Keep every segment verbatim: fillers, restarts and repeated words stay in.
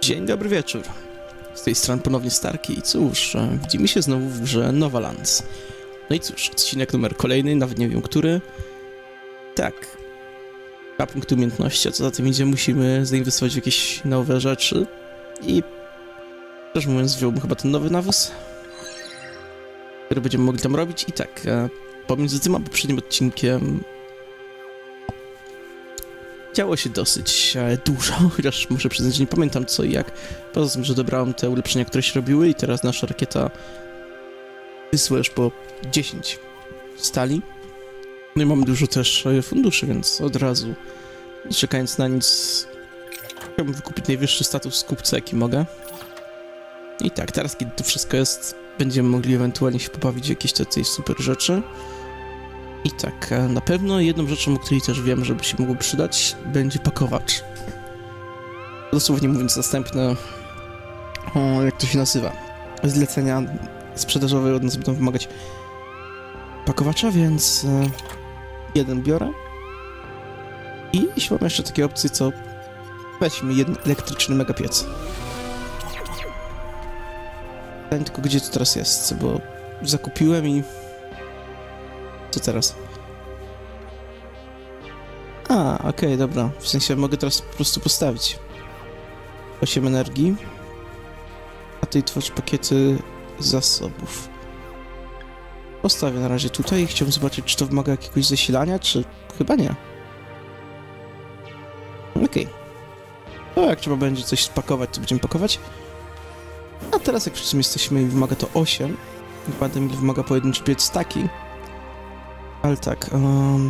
Dzień dobry wieczór. Z tej strony ponownie Starki i cóż, widzimy się znowu w grze Novalands. No i cóż, odcinek numer kolejny, nawet nie wiem który. Tak. Dwa punkty umiejętności, a co za tym idzie, musimy zainwestować w jakieś nowe rzeczy. I szczerze mówiąc, wziąłbym chyba ten nowy nawóz, który będziemy mogli tam robić. I tak, pomiędzy tym a poprzednim odcinkiem działo się dosyć e, dużo, chociaż muszę przyznać, że nie pamiętam co i jak. Poza tym, że dobrałem te ulepszenia, które się robiły i teraz nasza rakieta wysła już po dziesięć stali. No i mamy dużo też e, funduszy, więc od razu, nie czekając na nic, chciałbym wykupić najwyższy status kupca, jaki mogę. I tak, teraz kiedy to wszystko jest, będziemy mogli ewentualnie się pobawić w jakieś takiej super rzeczy. I tak, na pewno jedną rzeczą, o której też wiem, żeby się mogło przydać, będzie pakowacz. Dosłownie mówiąc, następne, o, jak to się nazywa, zlecenia sprzedażowe od nas będą wymagać pakowacza, więc e, jeden biorę. I jeśli mamy jeszcze takie opcje, co weźmy jeden elektryczny megapiec. Pytanie tylko, gdzie to teraz jest, bo zakupiłem i... Co teraz? A, okej, okay, dobra. W sensie mogę teraz po prostu postawić osiem energii, a ty tworz pakiety zasobów. Postawię na razie tutaj i chciałbym zobaczyć, czy to wymaga jakiegoś zasilania, czy... Chyba nie. Okej. Okay. To jak trzeba będzie coś spakować, to będziemy pakować. A teraz jak wszyscy jesteśmy i wymaga to osiem, nie pamiętam ile wymaga pojedynczy piec taki. Ale tak, um...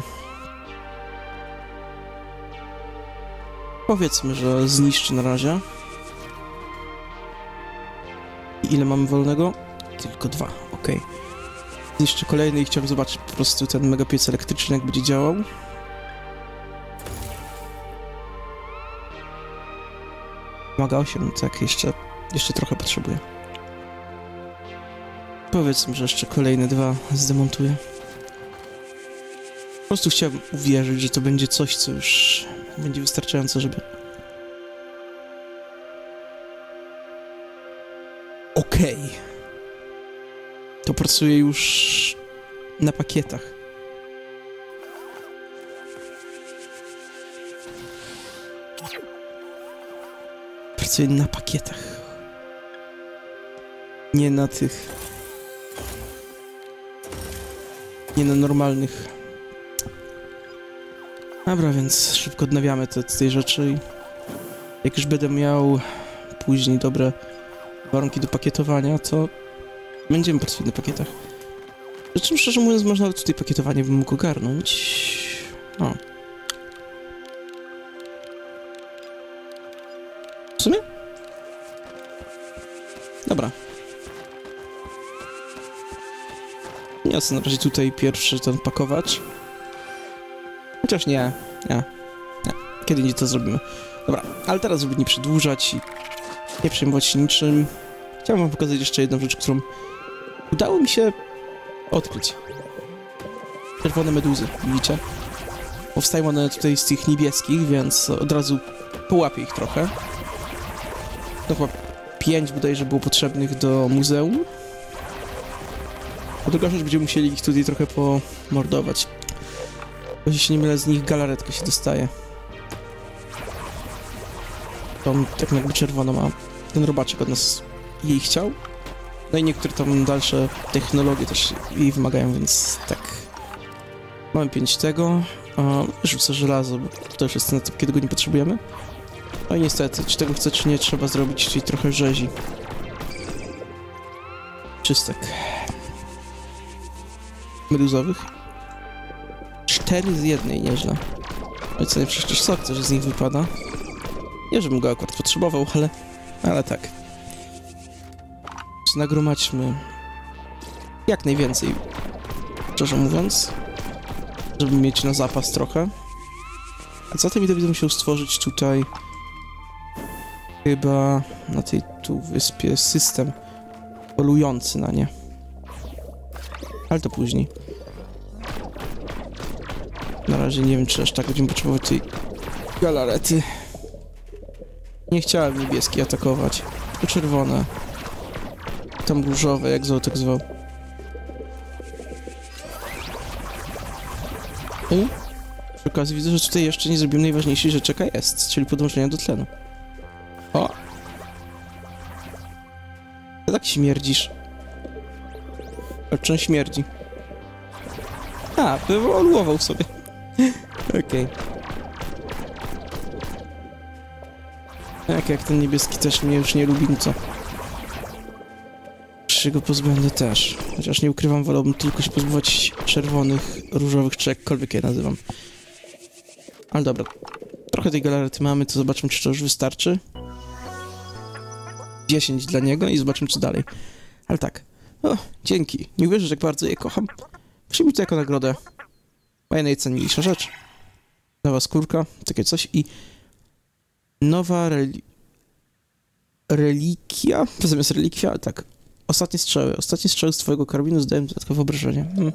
powiedzmy, że zniszczy na razie. I ile mamy wolnego? Tylko dwa, okej. Okay. Zniszczę kolejny i chciałbym zobaczyć po prostu ten megapiec elektryczny, jak będzie działał. Wymaga osiem, tak, jeszcze, jeszcze trochę potrzebuję. Powiedzmy, że jeszcze kolejne dwa zdemontuję. Po prostu chciałbym uwierzyć, że to będzie coś, co już będzie wystarczające, żeby... Okej. Okay. To pracuje już na pakietach. Pracuje na pakietach. Nie na tych... Nie na normalnych... Dobra, więc szybko odnawiamy te, te rzeczy i jak już będę miał później dobre warunki do pakietowania, to będziemy pracować na pakietach. Przy czym, szczerze mówiąc, można nawet tutaj pakietowanie bym mógł ogarnąć. O. W sumie? Dobra. Niosę na razie tutaj pierwszy ten pakowacz. Chociaż nie, nie, nie. Kiedy indziej to zrobimy. Dobra, ale teraz, żeby nie przedłużać i nie przejmować się niczym, chciałem wam pokazać jeszcze jedną rzecz, którą udało mi się odkryć. Czerwone meduzy, widzicie? Powstają one tutaj z tych niebieskich, więc od razu połapię ich trochę. To chyba pięć bodajże było potrzebnych do muzeum. A druga rzecz, będziemy musieli ich tutaj trochę pomordować. Jeśli się nie mylę, z nich galaretkę się dostaje. Tą taką jakby czerwoną, a ten robaczek od nas jej chciał. No i niektóre tam dalsze technologie też jej wymagają, więc tak. Mamy pięć tego. Rzucę żelazo, bo to też jest ten etap, kiedy go nie potrzebujemy. No i niestety, czy tego chce, czy nie, trzeba zrobić, czyli trochę rzezi. Czystek. Meduzowych. Cztery z jednej, nieźle. No i co, przecież sok też z nich wypada. Nie, żebym go akurat potrzebował, ale... Ale tak. Nagromadźmy jak najwięcej, szczerze mówiąc, żeby mieć na zapas trochę. A za tym idę będę musiał stworzyć tutaj chyba na tej tu wyspie system polujący na nie. Ale to później. Na razie nie wiem, czy aż tak będziemy potrzebować tej galarety. Nie chciałem niebieski atakować. Tylko czerwone. Tam różowe, jak Zoltek zwał. I przy okazji widzę, że tutaj jeszcze nie zrobiłem najważniejszej rzeczy, jaka jest, czyli podłączenia do tlenu. O! Ty tak śmierdzisz. A czym śmierdzi? A, wywołował sobie. Okej. Okay. Tak, jak ten niebieski też mnie już nie lubi, no co? Czy go pozbędę też. Chociaż nie ukrywam, wolałbym tylko się pozbywać czerwonych, różowych, czy jakkolwiek je nazywam. Ale dobra. Trochę tej galarety mamy, to zobaczmy, czy to już wystarczy. dziesięć dla niego i zobaczymy, co dalej. Ale tak. O, dzięki. Nie uwierzysz, jak bardzo je kocham. Przyjmij to jako nagrodę. Moja najcenniejsza rzecz. Nowa skórka, takie coś i... Nowa reli... relikwia? Zamiast relikwia, ale tak. Ostatnie strzały. Ostatnie strzały z twojego karabinu zdają dodatkowe obrażenia. Hmm.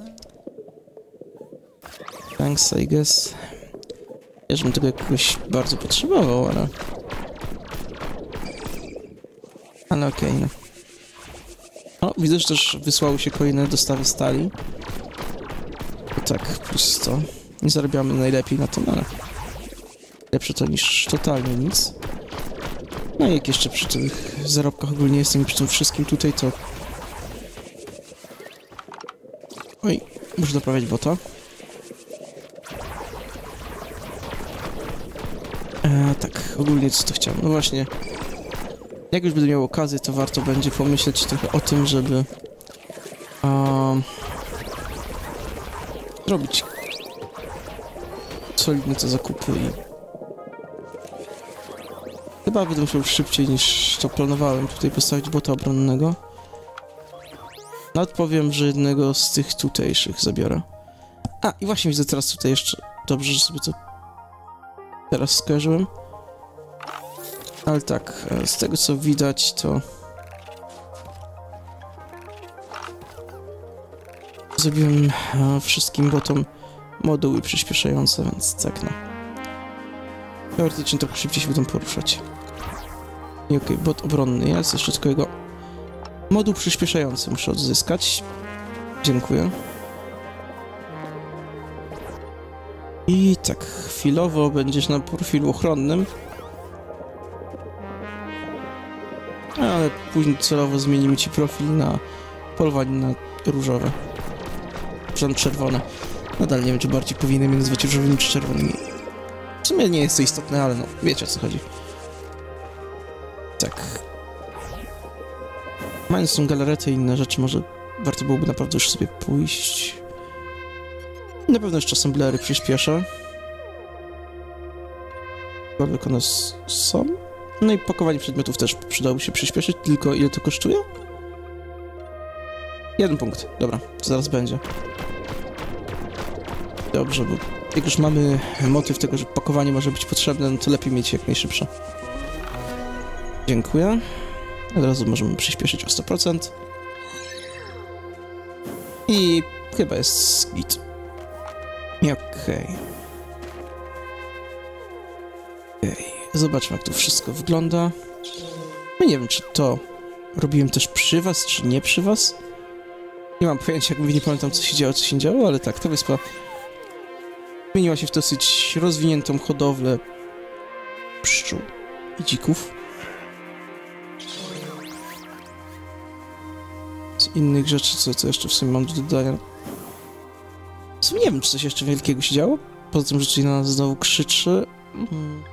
Thanks, I guess. Ja żebym tego jakoś bardzo potrzebował, ale... Ale okej, okay, no. O, widzę, że też wysłały się kolejne dostawy stali. O tak, plus sto. Nie zarabiamy najlepiej na tym, ale... Lepsze to niż totalnie nic. No i jak jeszcze przy tych zarobkach ogólnie jestem i przy tym wszystkim tutaj, to... Oj, muszę naprawiać bota. E, tak, ogólnie co to chciałem? No właśnie... Jak już będę miał okazję, to warto będzie pomyśleć trochę o tym, żeby... Um, zrobić... solidne te zakupy i... Chyba będę musiał szybciej niż to planowałem tutaj postawić bota obronnego. Nawet powiem, że jednego z tych tutejszych zabiorę. A, i właśnie widzę teraz tutaj jeszcze... Dobrze, że sobie to... teraz skojarzyłem. Ale tak, z tego co widać, to... Zrobiłem e, wszystkim botom moduły przyspieszające, więc tak no. Teoretycznie trochę szybciej się będą poruszać. I okej, okay, bot obronny jest, jeszcze tylko jego moduł przyspieszający muszę odzyskać. Dziękuję. I tak, chwilowo będziesz na profilu ochronnym. Ale później celowo zmienimy ci profil na polowanie na różowe. Czy tam czerwone. Nadal nie wiem, czy bardziej powinienem je nazywać różowymi czy czerwonymi. W sumie nie jest to istotne, ale no, wiecie o co chodzi. Tak. Mając tą galaretę i inne rzeczy, może warto byłoby naprawdę już sobie pójść. Na pewno jeszcze assemblery przyspieszę. Jakkolwiek one są. No i pakowanie przedmiotów też przydałoby się przyspieszyć, tylko ile to kosztuje? Jeden punkt. Dobra, to zaraz będzie. Dobrze, bo jak już mamy motyw tego, że pakowanie może być potrzebne, no to lepiej mieć jak najszybsze. Dziękuję. Od razu możemy przyspieszyć o sto procent. I chyba jest git. I okej. Okay. Okay. Zobaczmy, jak to wszystko wygląda. No nie wiem, czy to robiłem też przy was, czy nie przy was. Nie mam pojęcia, jak mówię, nie pamiętam, co się działo, co się działo, ale tak, ta wyspa zmieniła się w dosyć rozwiniętą hodowlę pszczół i dzików. Z innych rzeczy, co, co jeszcze w sumie mam do dodania. W sumie nie wiem, czy coś jeszcze wielkiego się działo. Poza tym, że tutaj na nas znowu krzyczy. Hmm.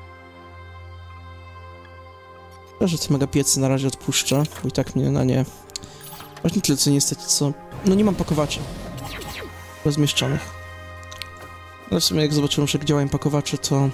Że te mega piecy na razie odpuszczę, bo i tak mnie na nie... Właśnie tyle, co niestety, co... No nie mam pakowaczy rozmieszczonych. Ale w sumie jak zobaczyłem, że jak działają pakowacze, to...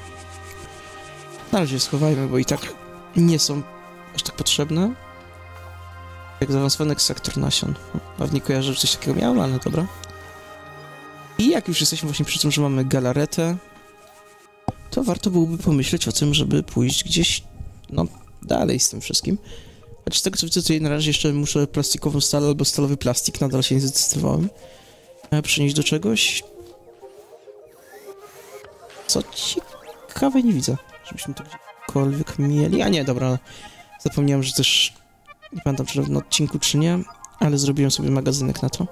Na razie je schowajmy, bo i tak nie są aż tak potrzebne. Jak zaawansowany sektor nasion. Pewnie kojarzę, że coś takiego miałem, ale dobra. I jak już jesteśmy właśnie przy tym, że mamy galaretę, to warto byłoby pomyśleć o tym, żeby pójść gdzieś, no, dalej z tym wszystkim. Choć z tego co widzę, tutaj na razie jeszcze muszę plastikową stal albo stalowy plastik, nadal się nie zdecydowałem. E, przenieść do czegoś. Co ciekawe, nie widzę, żebyśmy to gdzieś... cokolwiek mieli. A nie, dobra. Zapomniałem, że też... Nie pamiętam, czy na odcinku, czy nie, ale zrobiłem sobie magazynek na to.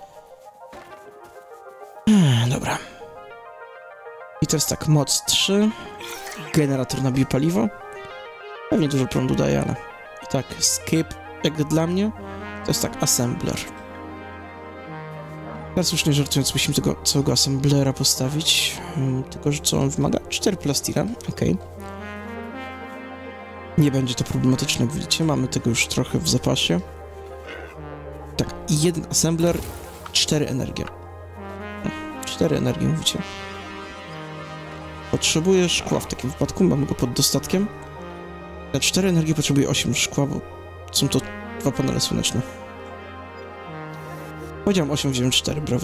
Hmm, dobra. I teraz tak, moc trzy. Generator na biopaliwo. Pewnie dużo prądu daje, ale... I tak, skip, jak dla mnie, to jest tak, assembler. Teraz już nie żartując, musimy tego całego assemblera postawić. Hmm, tylko, że co on wymaga? cztery plastira, okej. Okay. Nie będzie to problematyczne, jak widzicie, mamy tego już trochę w zapasie. Tak, i jeden assembler, cztery energie. cztery energie, mówicie. Potrzebuję szkła w takim wypadku, mamy go pod dostatkiem. Na cztery energie potrzebuję osiem szkła, bo są to dwa panele słoneczne. Powiedziałem osiem, wziąłem cztery, brawo.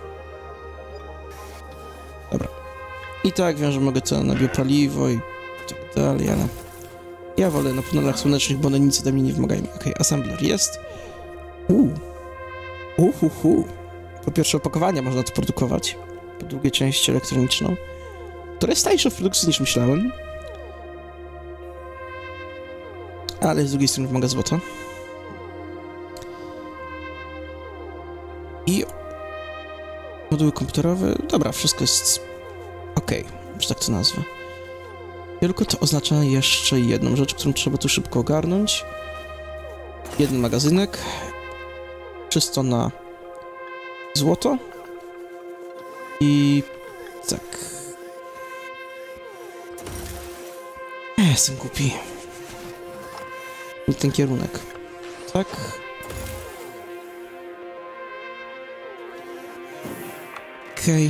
Dobra. I tak wiem, że mogę to na biopaliwo i tak dalej, ale... Ja wolę na panelach słonecznych, bo one nic ode mnie nie wymagają. Okej, okay, assembler jest. Uuu. Uhuhu. Po pierwsze opakowania można to produkować. Po drugie część elektroniczną. To jest tańsze w produkcji niż myślałem. Ale z drugiej strony wymaga złota. I moduły komputerowe. Dobra, wszystko jest okej, okay, że tak to nazwę. Tylko to oznacza jeszcze jedną rzecz, którą trzeba tu szybko ogarnąć. Jeden magazynek. Czysto na złoto. I tak. Jestem głupi. I ten kierunek. Tak. Okej. Okay.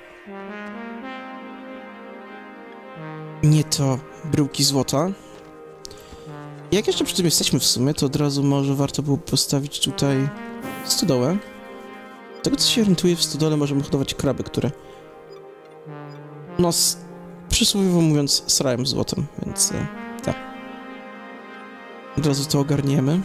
Nie to bryłki złota. Jak jeszcze przy tym jesteśmy w sumie, to od razu może warto było postawić tutaj stodołę. Z tego co się orientuję, w stodole możemy hodować kraby, które... No, przysłowiowo mówiąc, srają złotem, więc... E, tak. Od razu to ogarniemy.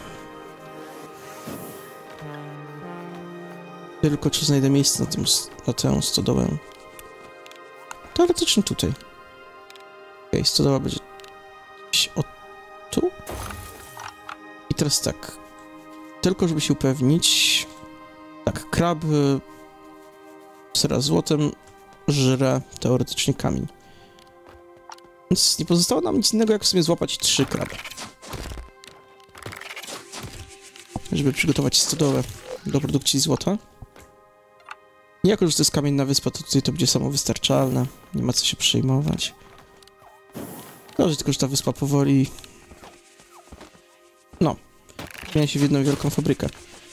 Tylko czy znajdę miejsce na, tym, na tę stodołę? Teoretycznie tutaj. Okej, okay, stodoła będzie gdzieś o tu. I teraz tak. Tylko żeby się upewnić... Tak, krab sera złotem żre teoretycznie kamień. Więc nie pozostało nam nic innego, jak w sumie złapać trzy kraby. Żeby przygotować stodołę do produkcji złota. I jako, że to jest kamienna wyspa, to tutaj to będzie samowystarczalne. Nie ma co się przejmować. Dobrze, tylko że ta wyspa powoli... No. Zmienia się w jedną wielką fabrykę.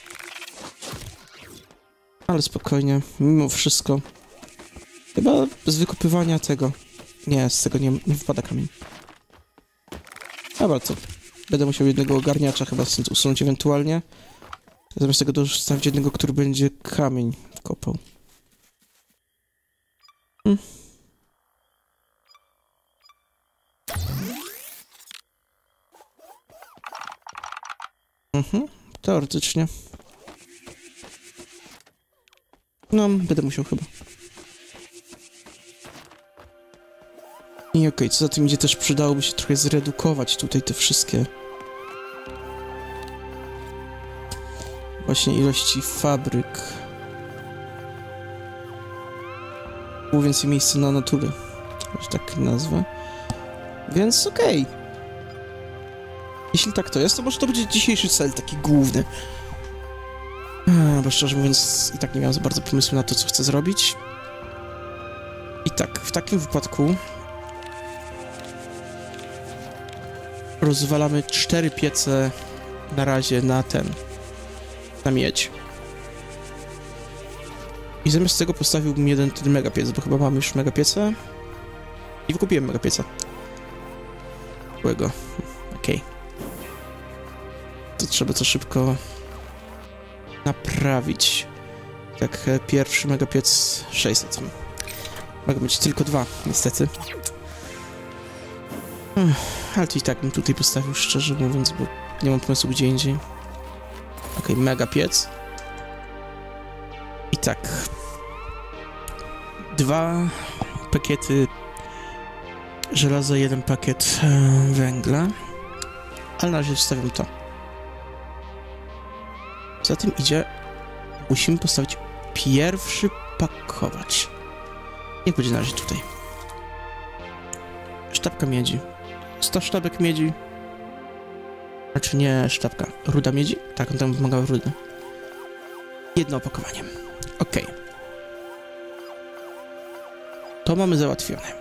Ale spokojnie, mimo wszystko. Chyba z wykopywania tego... Nie, z tego nie, nie wypada kamień. Dobra, to będę musiał jednego ogarniacza chyba stąd usunąć ewentualnie. Zamiast tego dostawić jednego, który będzie kamień kopał. Hmm. Mhm, teoretycznie. No, będę musiał chyba. I okej, okay, co za tym idzie, też przydałoby się trochę zredukować tutaj te wszystkie... Właśnie ilości fabryk. Było więcej miejsca na natury, że tak nazwę. Więc okej. Okay. Jeśli tak to jest, to może to będzie dzisiejszy cel, taki główny. Bo szczerze mówiąc, i tak nie miałem za bardzo pomysłu na to, co chcę zrobić. I tak, w takim wypadku... Rozwalamy cztery piece na razie na ten... na miedź. I zamiast tego postawiłbym jeden ten megapiec, bo chyba mamy już megapiece. I wykupiłem megapieca. Złego. Okej. Okay. To trzeba to szybko naprawić. Tak, pierwszy megapiec sześćset. Mogą być tylko dwa, niestety. Hmm, ale to i tak bym tutaj postawił, szczerze mówiąc, bo nie mam pomysłu gdzie indziej. Okej, okay, megapiec. I tak. Dwa pakiety żelaza, jeden pakiet e, węgla. Ale na razie wstawiam to. Za tym idzie... Musimy postawić pierwszy pakowacz. Niech będzie na razie tutaj. Sztabka miedzi. sto sztabek miedzi. Znaczy nie sztabka. Ruda miedzi? Tak, on tam wymagał rudy. Jedno opakowanie. Ok. To mamy załatwione.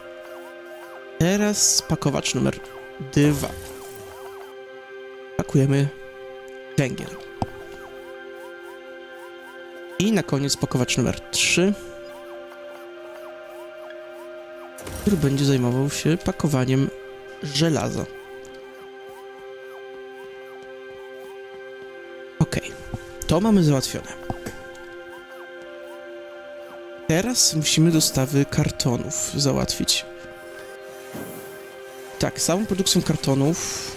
Teraz pakowacz numer dwa. Pakujemy węgiel. I na koniec pakowacz numer trzy, który będzie zajmował się pakowaniem żelaza. Ok, to mamy załatwione. Teraz musimy dostawy kartonów załatwić. Tak, samą produkcją kartonów...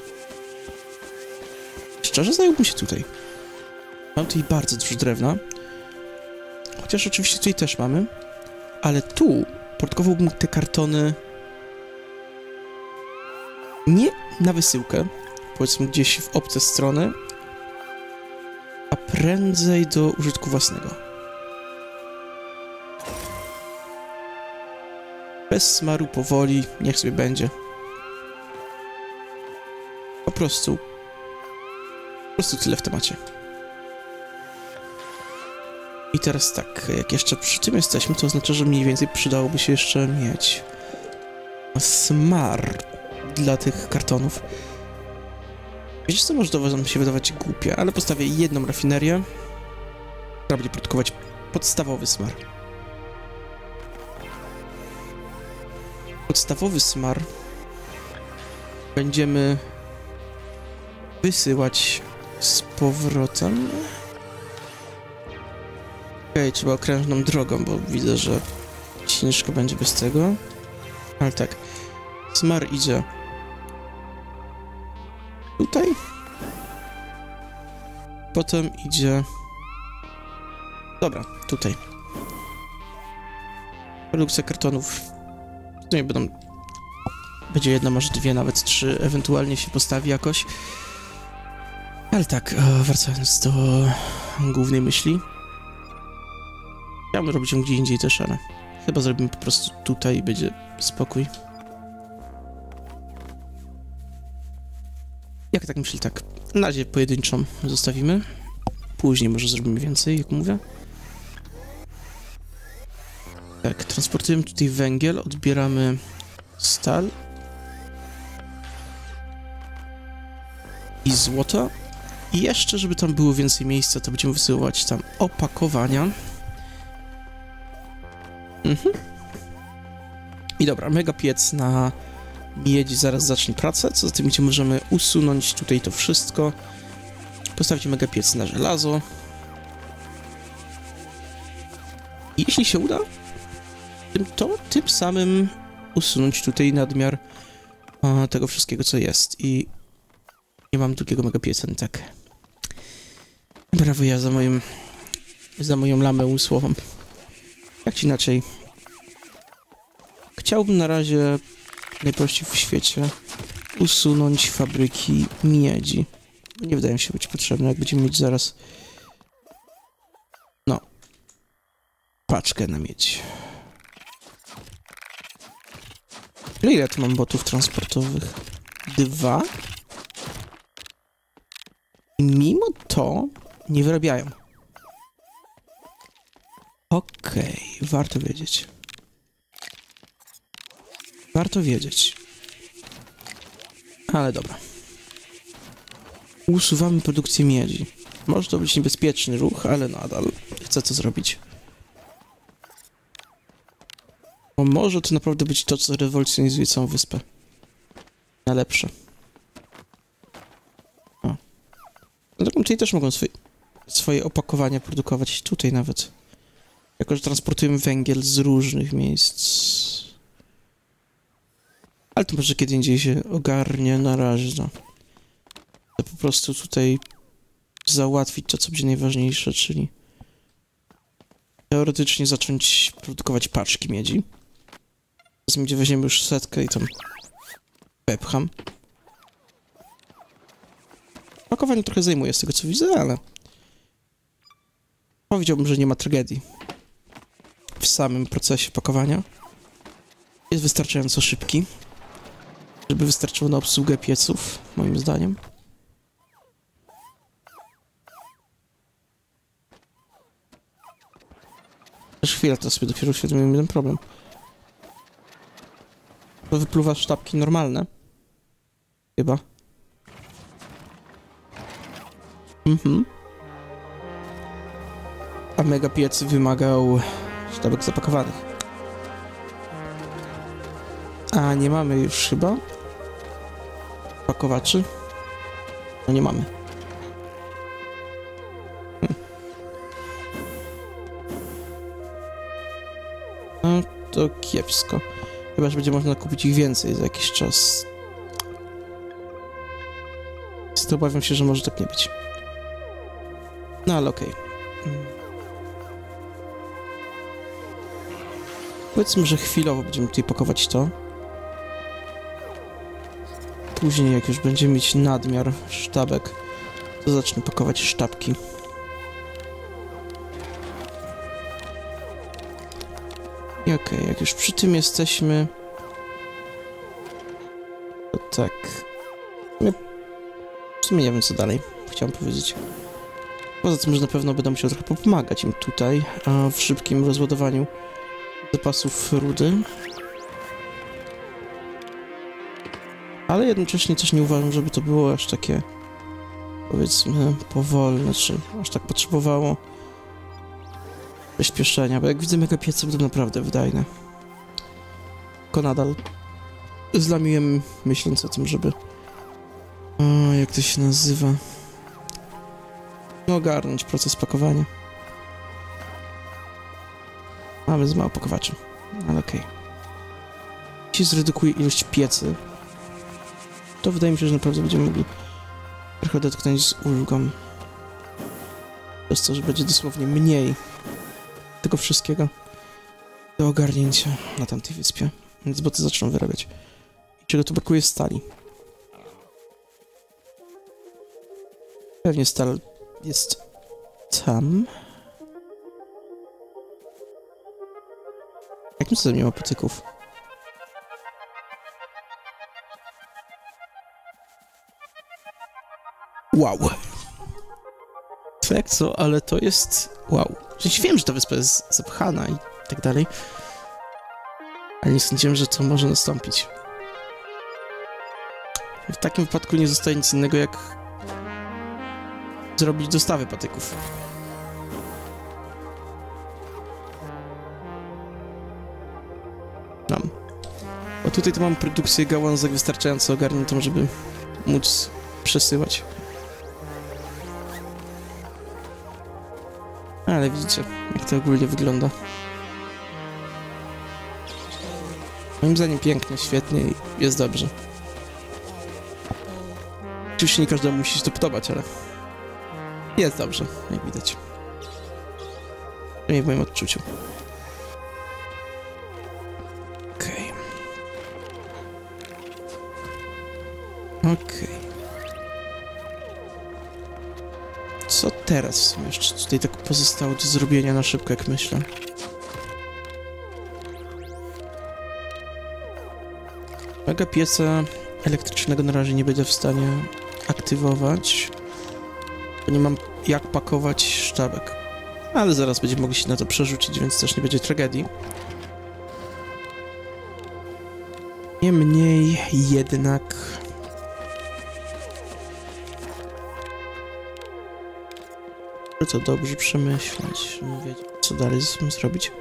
Szczerze zająłbym się tutaj. Mam tutaj bardzo dużo drewna. Chociaż oczywiście tutaj też mamy. Ale tu produkowałbym te kartony nie na wysyłkę, powiedzmy gdzieś w obce strony, a prędzej do użytku własnego. Bez smaru, powoli, niech sobie będzie. Po prostu. Po prostu tyle w temacie. I teraz tak, jak jeszcze przy tym jesteśmy, to oznacza, że mniej więcej przydałoby się jeszcze mieć smar dla tych kartonów. Wiecie co, może to wam się wydawać głupie, ale postawię jedną rafinerię, która będzie produkować podstawowy smar. Podstawowy smar będziemy wysyłać z powrotem. Okej, okay, trzeba okrężną drogą, bo widzę, że ciężko będzie bez tego. Ale tak, smar idzie tutaj. Potem idzie... Dobra, tutaj. Produkcja kartonów... To nie będą... Będzie jedna, może dwie, nawet trzy, ewentualnie się postawi jakoś. Ale tak, wracając do głównej myśli. Chciałbym robić ją gdzie indziej też, ale chyba zrobimy po prostu tutaj i będzie spokój. Jak tak myśli, tak. Na razie pojedynczą zostawimy. Później może zrobimy więcej, jak mówię. Tak, transportujemy tutaj węgiel, odbieramy stal i złoto. I jeszcze, żeby tam było więcej miejsca, to będziemy wysyłać tam opakowania. Mhm. I dobra, mega piec na miedzi zaraz zacznie pracę, co za tym idzie możemy usunąć tutaj to wszystko. Postawić mega piec na żelazo. I jeśli się uda, to tym samym usunąć tutaj nadmiar a, tego wszystkiego, co jest. I nie mam drugiego mega pieca, nie tak. Brawo ja za moim, za moją lamę umysłową. Jak ci inaczej. Chciałbym na razie najprościej w świecie usunąć fabryki miedzi. Nie wydają się być potrzebne, jak będziemy mieć zaraz no paczkę na miedź. Ile tu mam botów transportowych? Dwa. I mimo to nie wyrabiają. Okej, okay, warto wiedzieć. Warto wiedzieć. Ale dobra. Usuwamy produkcję miedzi. Może to być niebezpieczny ruch, ale nadal chcę to zrobić. Bo może to naprawdę być to, co rewolucjonizuje całą wyspę. Na lepsze. O. Tutaj też mogą swoje, swoje opakowania produkować. Tutaj nawet. Jako, że transportujemy węgiel z różnych miejsc. Ale to może kiedy indziej się ogarnie, na razie, no. To po prostu tutaj załatwić to, co będzie najważniejsze, czyli teoretycznie zacząć produkować paczki miedzi. Zaraz gdzie weźmiemy już setkę i tam wepcham. Pakowanie trochę zajmuje z tego co widzę, ale powiedziałbym, że nie ma tragedii w samym procesie pakowania. Jest wystarczająco szybki, żeby wystarczyło na obsługę pieców, moim zdaniem. Też chwilę, to sobie dopiero uświadomiłem jeden problem. To wypluwa sztabki normalne. Chyba. Mhm. A mega piec wymagał sztabek zapakowanych. A nie mamy już chyba pakowaczy? No nie mamy. Hm. No to kiepsko. Chyba, że będzie można kupić ich więcej za jakiś czas. To obawiam się, że może tak nie być. No ale okej. Okay. Powiedzmy, że chwilowo będziemy tutaj pakować to. Później, jak już będziemy mieć nadmiar sztabek, to zacznę pakować sztabki. I okej, okay, jak już przy tym jesteśmy... To tak... W sumie nie wiem, co dalej chciałem powiedzieć. Poza tym, że na pewno będę musiał trochę pomagać im tutaj, a w szybkim rozładowaniu zapasów rudy. Ale jednocześnie też nie uważam, żeby to było aż takie, powiedzmy, powolne, czy aż tak potrzebowało przyspieszenia, bo jak widzę, mega piece będą naprawdę wydajne. Tylko nadal zlamiłem, myśląc o tym, żeby... O, jak to się nazywa? No, ogarnąć proces pakowania. Mamy za mało pakowaczy, ale okej. Okay. Jeśli zredukuję ilość piecy, to wydaje mi się, że naprawdę będziemy mogli trochę dotknąć z ulgą. Przez to, że będzie dosłownie mniej tego wszystkiego do ogarnięcia na tamtej wyspie. Więc boty zaczną wyrabiać. I czego tu brakuje? Stali. Pewnie stal jest tam. Jakim cudem nie ma patyków? Wow. Tak co, ale to jest... Wow. Przecież wiem, że ta wyspa jest zapchana i tak dalej. Ale nie sądziłem, że to może nastąpić. W takim wypadku nie zostaje nic innego, jak zrobić dostawy patyków. Mam. Bo tutaj to mam produkcję gałązek wystarczająco ogarniętą, żeby móc przesyłać. Ale widzicie, jak to ogólnie wygląda. Moim zdaniem pięknie, świetnie i jest dobrze. Oczywiście nie każdemu musi się to podobać, ale jest dobrze, jak widać. Przynajmniej w moim odczuciu. Okej. Okay. Okej. Okay. Co teraz jeszcze tutaj tak pozostało do zrobienia na szybko, jak myślę? Mega pieca elektrycznego na razie nie będę w stanie aktywować, bo nie mam jak pakować sztabek. Ale zaraz będziemy mogli się na to przerzucić, więc też nie będzie tragedii. Niemniej jednak... to dobrze przemyśleć, żeby wiedzieć, co dalej z tym zrobić.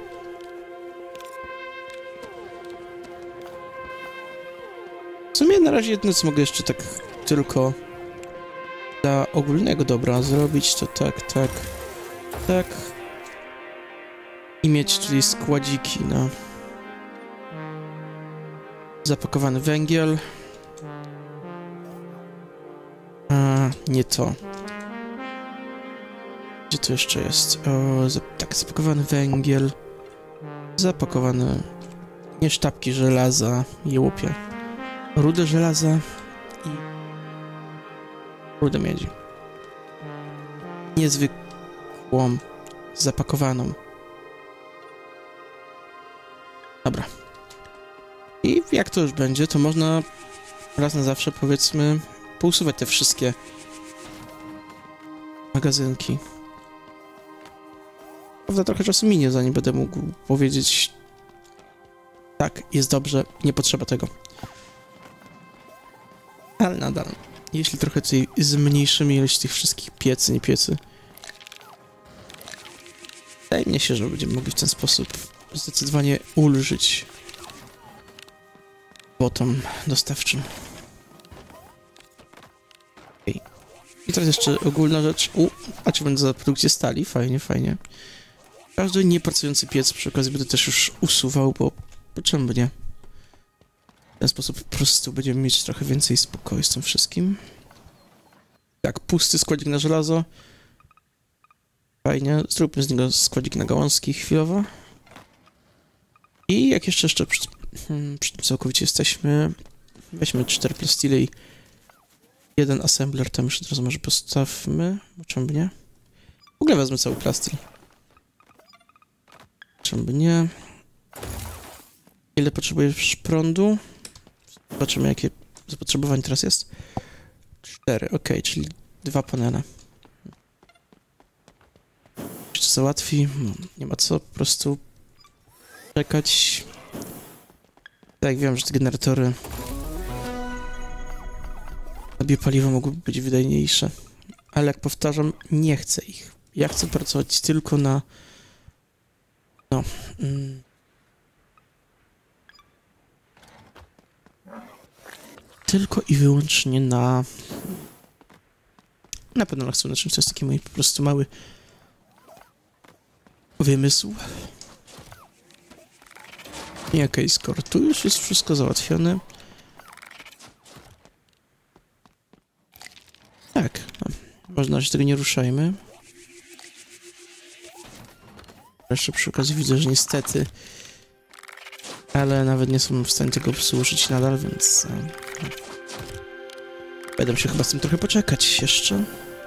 W sumie na razie jedno, co mogę jeszcze tak tylko dla ogólnego dobra zrobić, to tak, tak, tak. I mieć tutaj składziki na zapakowany węgiel. A, nie to. Gdzie to jeszcze jest? O, za, tak, zapakowany węgiel. Zapakowany Nie sztabki żelaza, jełopie. Rudę żelaza i rudę miedzi. Niezwykłą, zapakowaną. Dobra. I jak to już będzie, to można raz na zawsze, powiedzmy, pousuwać te wszystkie magazynki. Prawda, trochę czasu minie, zanim będę mógł powiedzieć tak, jest dobrze, nie potrzeba tego. Ale nadal, jeśli trochę tutaj zmniejszymy ilość tych wszystkich piecy, nie piecy, wydaje mi się, że będziemy mogli w ten sposób zdecydowanie ulżyć botom dostawczym. Okay. I teraz jeszcze ogólna rzecz. U, a czy będę za produkcję stali? Fajnie, fajnie. Każdy niepracujący piec przy okazji będę też już usuwał, bo czemu by nie? W ten sposób po prostu będziemy mieć trochę więcej spokoju z tym wszystkim. Tak, pusty składzik na żelazo. Fajnie, zróbmy z niego składzik na gałązki chwilowo. I jak jeszcze jeszcze przy, hmm, przy tym całkowicie jesteśmy, weźmy cztery plastile i jeden assembler tam już od razu może postawmy. Czemu by nie? W ogóle wezmę cały plastil. Czemu by nie? Ile potrzebujesz prądu? Zobaczymy, jakie zapotrzebowanie teraz jest. Cztery, ok, czyli dwa panele. Czy to załatwi? No, nie ma co, po prostu czekać. Tak, wiem, że te generatory na biopaliwo mogłyby być wydajniejsze. Ale jak powtarzam, nie chcę ich. Ja chcę pracować tylko na... No... Mm, tylko i wyłącznie na... Na panelach słonecznych. To jest taki mój po prostu mały wymysł. I okej, skoro tu już jest wszystko załatwione. Tak, no, można się tego nie ruszajmy. Jeszcze przy okazji widzę, że niestety, ale nawet nie są w stanie tego obsłużyć nadal, więc no. Będę się chyba z tym trochę poczekać jeszcze.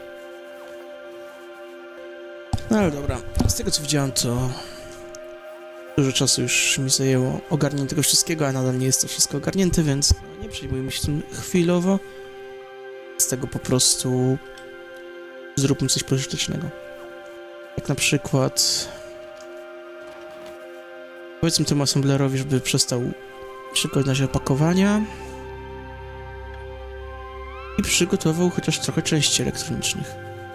No ale dobra, z tego co widziałem, to dużo czasu już mi zajęło ogarnięcie tego wszystkiego, a nadal nie jest to wszystko ogarnięte, więc no, nie przejmujmy się tym chwilowo. Z tego po prostu zróbmy coś pożytecznego. Jak na przykład powiedzmy temu assemblerowi, żeby przestał szykować na razie opakowania i przygotował chociaż trochę części elektronicznych.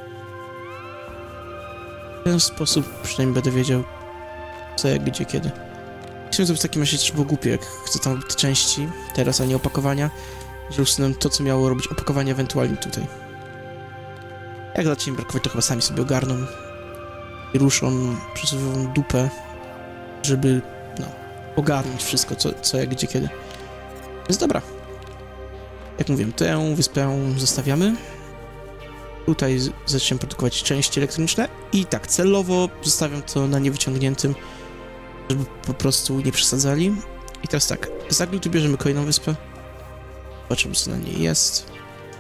W ten sposób przynajmniej będę wiedział, co, jak, gdzie, kiedy. Chciałem zrobić w takim razie też było głupie, jak chcę tam te części teraz, a nie opakowania, że usunąłem to, co miało robić opakowanie ewentualnie tutaj. Jak zacznie im brakować, to chyba sami sobie ogarną i ruszą przesuwową dupę, żeby, no, ogarnąć wszystko, co, co jak, gdzie, kiedy. Więc dobra. Jak mówiłem, tę wyspę zostawiamy. Tutaj zaczniemy produkować części elektroniczne i tak, celowo zostawiam to na niewyciągniętym, żeby po prostu nie przesadzali. I teraz tak, za gluty bierzemy kolejną wyspę. Zobaczymy, co na niej jest.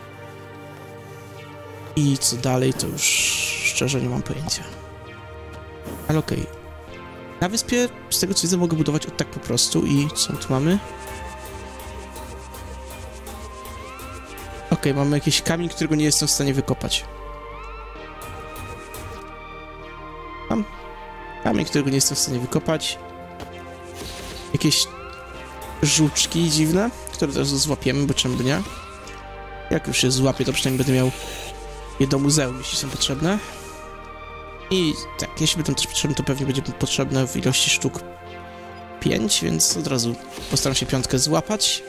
I co dalej, to już szczerze nie mam pojęcia. Ale okej. Okay. Na wyspie, z tego co widzę, mogę budować od tak po prostu i co tu mamy? Okej, okay, mamy jakiś kamień, którego nie jestem w stanie wykopać. Mam kamień, którego nie jestem w stanie wykopać. Jakieś żuczki dziwne, które też złapiemy, bo czemu by nie? Jak już się złapię, to przynajmniej będę miał je do muzeum, jeśli są potrzebne. I tak, jeśli będą też potrzebne, to pewnie będzie potrzebne w ilości sztuk pięć, więc od razu postaram się piątkę złapać.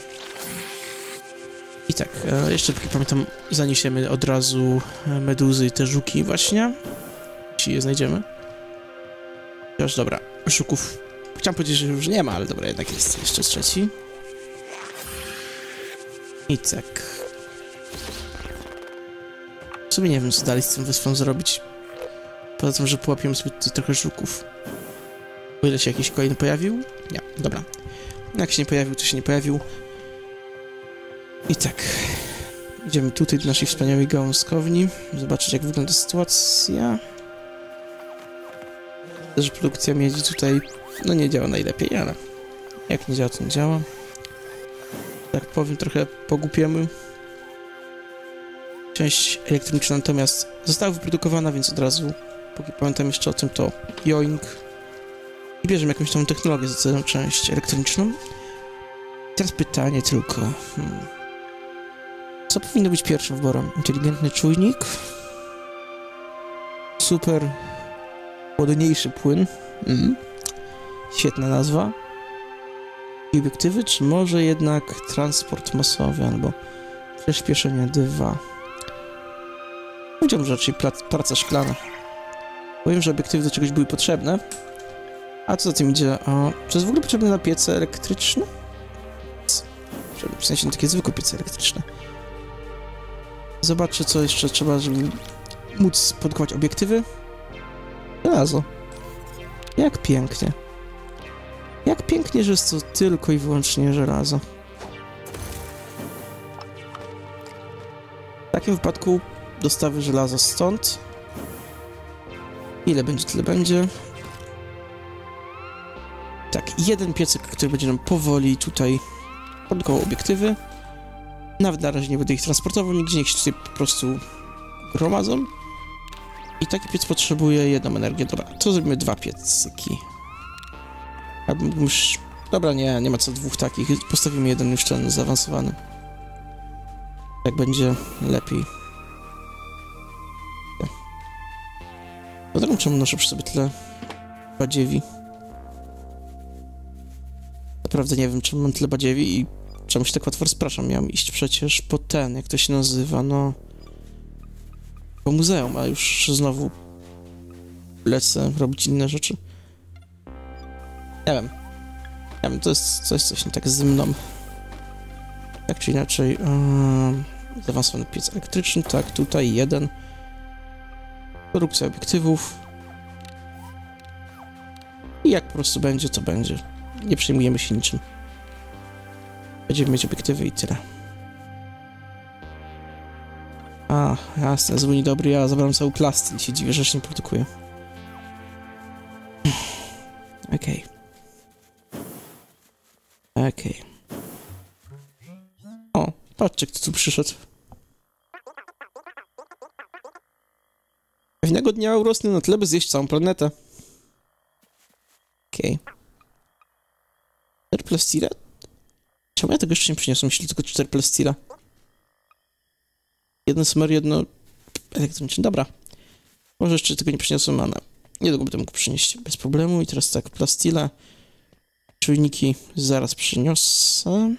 I tak, e, jeszcze póki pamiętam, zaniesiemy od razu meduzy i te żuki właśnie, jeśli je znajdziemy. Chociaż dobra, żuków chciałem powiedzieć, że już nie ma, ale dobra, jednak jest jeszcze trzeci. I tak. W sumie nie wiem, co dalej z tym wyspą zrobić. Poza tym, że połapiemy sobie tutaj trochę żuków. O ile się jakiś kolejny pojawił? Nie, dobra. Jak się nie pojawił, to się nie pojawił. I tak. Idziemy tutaj do naszej wspaniałej gałązkowni. Zobaczyć, jak wygląda sytuacja. Też produkcja miedzi tutaj, no nie działa najlepiej, ale jak nie działa, to nie działa. Tak powiem, trochę pogłupiemy. Część elektroniczna natomiast została wyprodukowana, więc od razu, póki pamiętam jeszcze o tym, to joink. I bierzemy jakąś tą technologię za całą część elektroniczną. Teraz pytanie tylko. Hmm. Co powinno być pierwszym wyborem? Inteligentny czujnik? Super chłodniejszy płyn. Mm. Świetna nazwa. I obiektywy, czy może jednak transport masowy albo przyspieszenie dwa? Powiedziałbym, że raczej praca szklana. Powiem, że obiektywy do czegoś były potrzebne. A co za tym idzie? O, czy jest w ogóle potrzebne na piece elektryczne? W sensie takie zwykłe piece elektryczne. Zobaczę, co jeszcze trzeba, żeby móc produkować obiektywy. Żelazo. Jak pięknie. Jak pięknie, że jest to tylko i wyłącznie żelazo. W takim wypadku dostawy żelaza stąd. Ile będzie, tyle będzie. Tak, jeden piecyk, który będzie nam powoli tutaj produkował obiektywy. Nawet na razie nie będę ich transportował nigdzie, niech się tutaj po prostu gromadzą. I taki piec potrzebuje jedną energię. Dobra, to zrobimy dwa piecyki. Albo już... Dobra, nie, nie ma co dwóch takich. Postawimy jeden już ten zaawansowany. Tak będzie lepiej. Dlatego czemu noszę przy sobie tyle badziewi? Naprawdę nie wiem, czemu mam tyle badziewi i czemu się tak łatwo rozpraszam. Miałem iść przecież po ten, jak to się nazywa, no... po muzeum, a już znowu lecę robić inne rzeczy. Nie wiem. Nie wiem, to jest coś, coś nie tak ze mną. Tak czy inaczej... Yy, zaawansowany piec elektryczny, tak, tutaj jeden. Produkcja obiektywów. I jak po prostu będzie, to będzie. Nie przejmujemy się niczym. Będziemy mieć obiektywy i tyle. A, jasne, zły niedobry, ja zabrałem cały plasty i się dziwię, że się nie produkuje. Okej. Okay. Okej. Okay. O, patrzcie, kto tu przyszedł. Pewnego dnia urosnę na tyle, by zjeść całą planetę. Okej. Okay. cztery plastira? Czemu ja tego jeszcze nie przyniosłem, jeśli tylko cztery plastira? Jeden smer, jedno elektroniczne. Dobra. Może jeszcze tego nie przyniosłem, ale niedługo będę mógł przynieść bez problemu. I teraz tak, plastile. Czujniki zaraz przyniosę.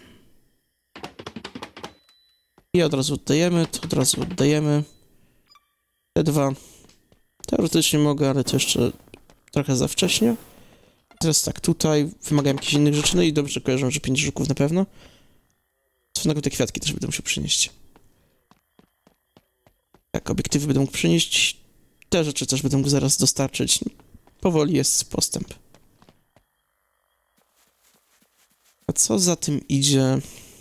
I od razu oddajemy, to od razu oddajemy. Te dwa. Teoretycznie mogę, ale to jeszcze trochę za wcześnie. Teraz tak, tutaj wymagam jakichś innych rzeczy, no i dobrze kojarzę, że pięć żuków na pewno. Co te kwiatki też będę musiał przynieść. Tak, obiektywy będę mógł przynieść. Te rzeczy też będę mógł zaraz dostarczyć. Powoli jest postęp. A co za tym idzie?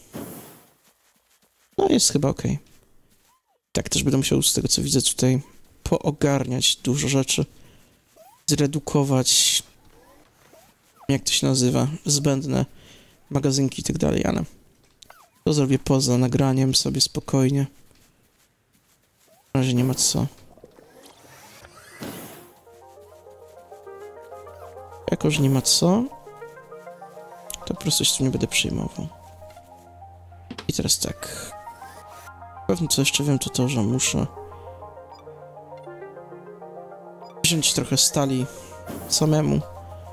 No jest chyba ok. Tak, też będę musiał z tego, co widzę tutaj, poogarniać dużo rzeczy. Zredukować... jak to się nazywa? Zbędne magazynki i tak dalej, ale... to zrobię poza nagraniem sobie spokojnie. Na razie nie ma co. Jako, że nie ma co, to po prostu się tu nie będę przejmował. I teraz tak. Pewnie co jeszcze wiem, to to, że muszę wziąć trochę stali samemu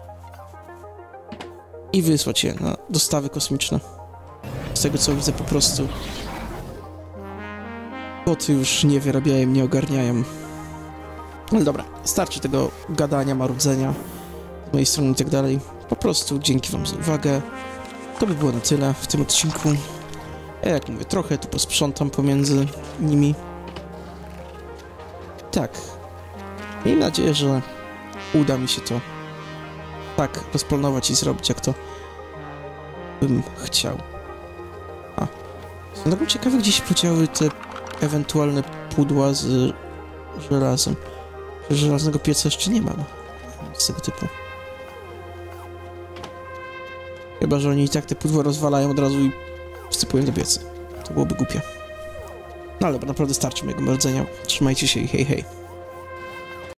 i wysłać je na dostawy kosmiczne. Z tego co widzę, po prostu boty już nie wyrabiają, nie ogarniają. Ale dobra, starczy tego gadania, marudzenia z mojej strony i tak dalej. Po prostu dzięki wam za uwagę. To by było na tyle w tym odcinku. Ja, jak mówię, trochę tu posprzątam pomiędzy nimi. Tak. Miejmy nadzieję, że uda mi się to tak rozplanować i zrobić, jak to bym chciał. A. Jestem tak ciekawy, gdzie się podziały te ewentualne pudła z żelazem. Żelaznego pieca jeszcze nie mam. Z tego typu. Chyba, że oni i tak te pudła rozwalają od razu i wsypują do piecy. To byłoby głupie. No ale naprawdę starczy mojego mordzenia. Trzymajcie się i hej hej.